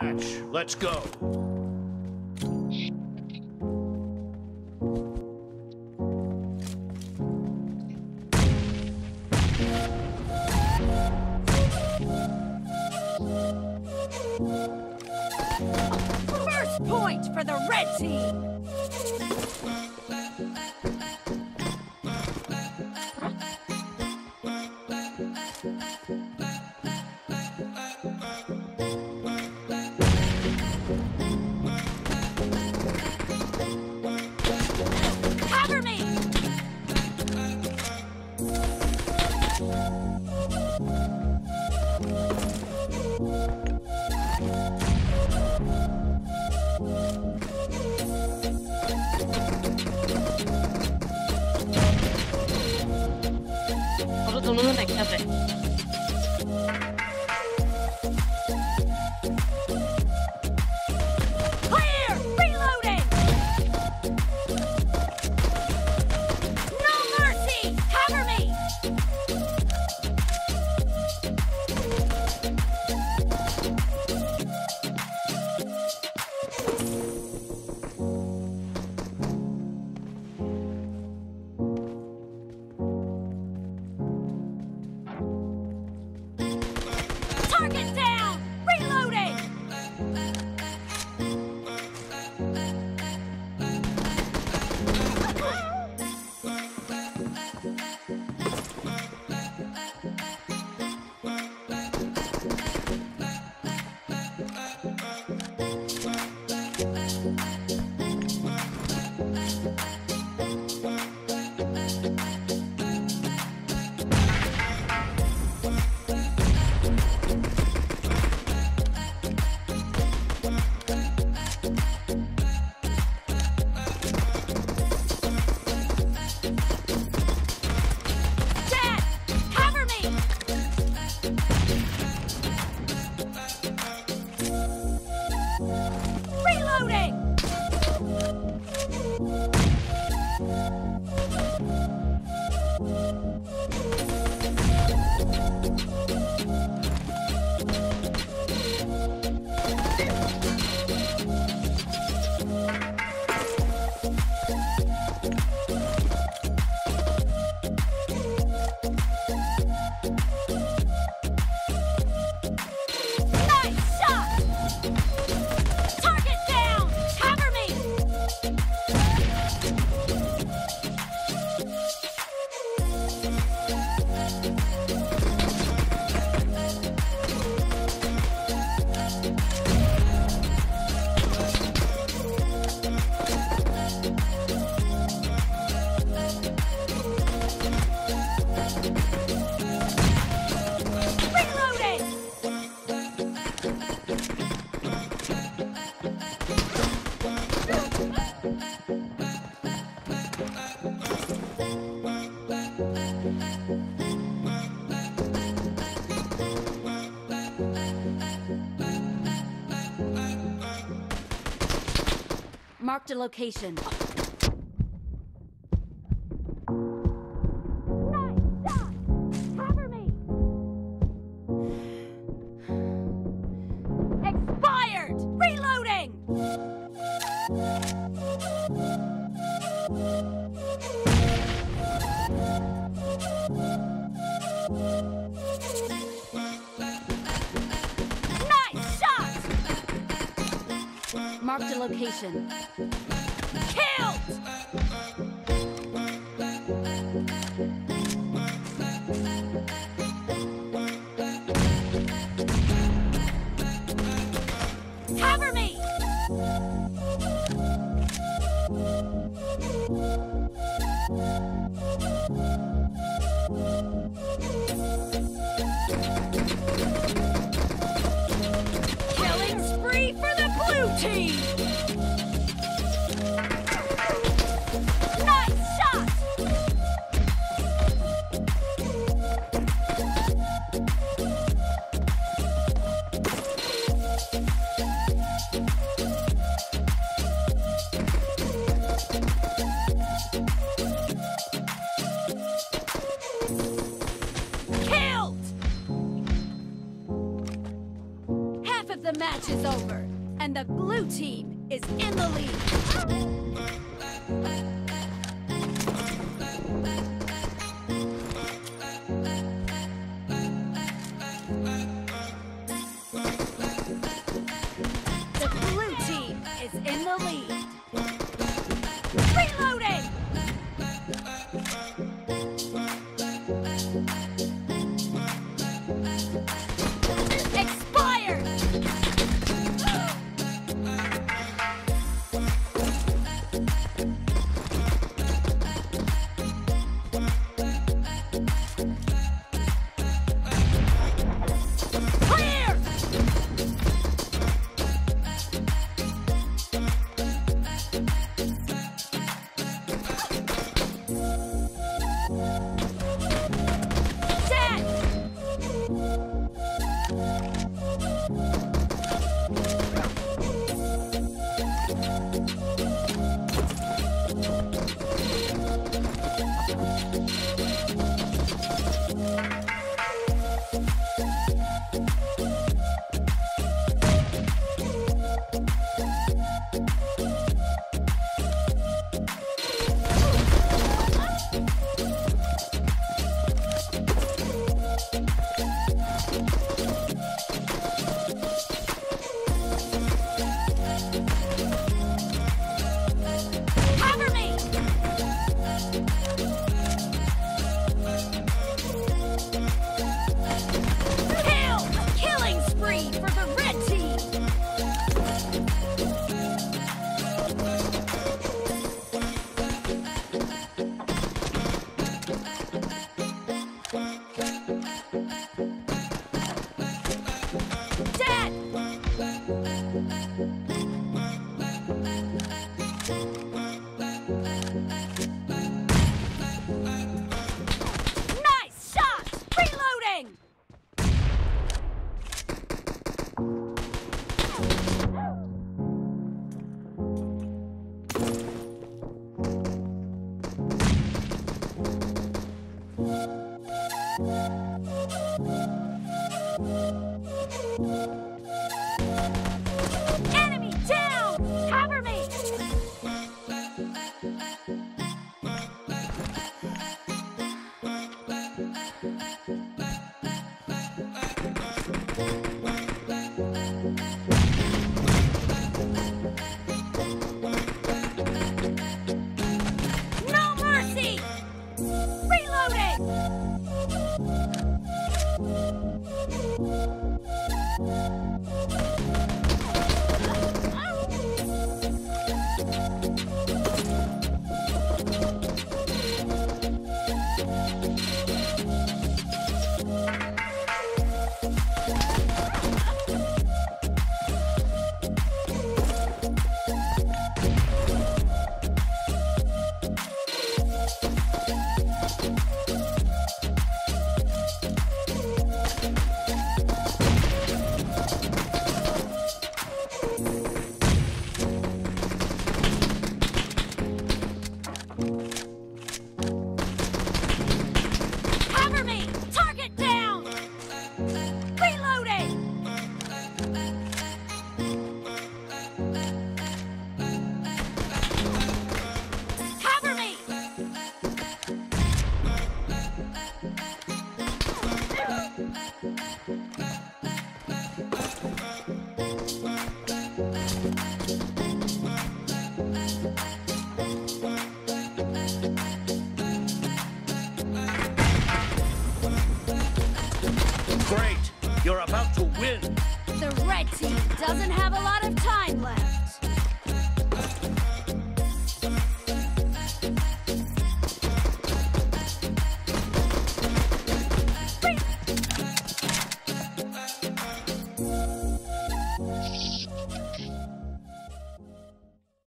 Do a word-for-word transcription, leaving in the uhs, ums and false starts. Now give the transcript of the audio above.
match. Let's go. First point for the red team. Cover me. 바로 도는 애껴야 돼. Clear! Reloading! No mercy! Cover me! Target down! Reloading! Dad! Cover me! Reloading! Nice shot! Target down! Cover me! Reloading! Marked a location. Nice shot! Cover me! Expired! Reloading! Nice shot! Marked a location. Killed! Cover me! Killing spree for the blue team! Nice shot! Killed! Half of the match is over, and the blue team is in the lead. The blue team is in the lead. Reloading! Expired! Clear! Dead! Cover me! Kill! Killing spree for the red team! Dead! Nice shot! Reloading! Enemy down! Cover me! No mercy! Reloading! Cover me! Target down! Reloading! Cover me! Great! You're about to win! The red team doesn't have a lot of time